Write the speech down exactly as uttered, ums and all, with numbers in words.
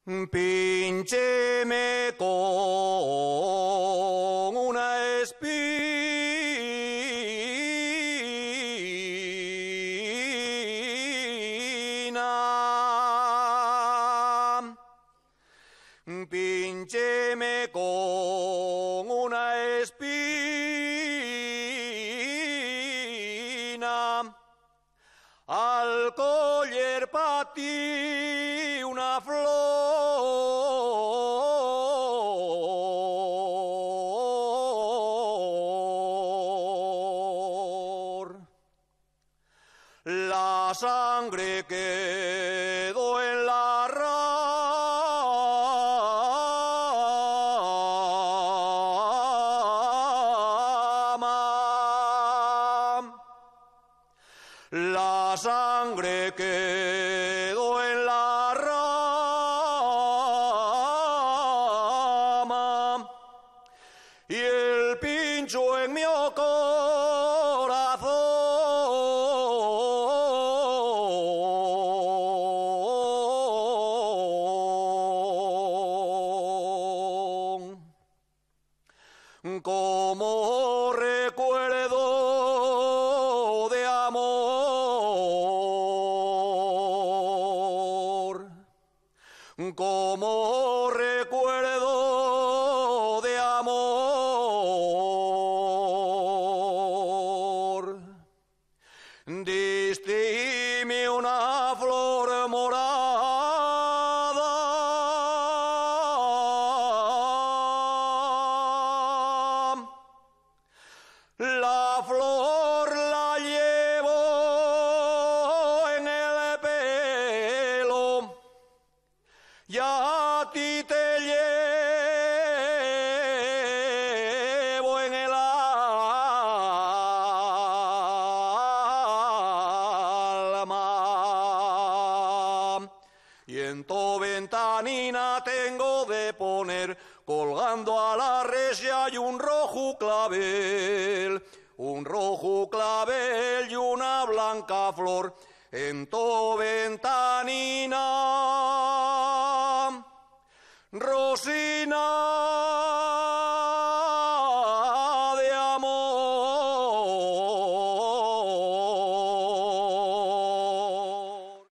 Píncheme con una espina. Píncheme con una espina. Al coller pa' ti una flor. La sangre quedó en la rama. La sangre quedó en la rama y el pincho en mi corazón. Como recuerdo de amor, como recuerdo de amor, distime una flor morada. La flor la llevo en el pelo y a ti te llevo en el alma. Y en tu ventanina tengo de poner, colgando a la resia, y un rojo clavel, un rojo clavel y una blanca flor en tu ventanina. Rosina.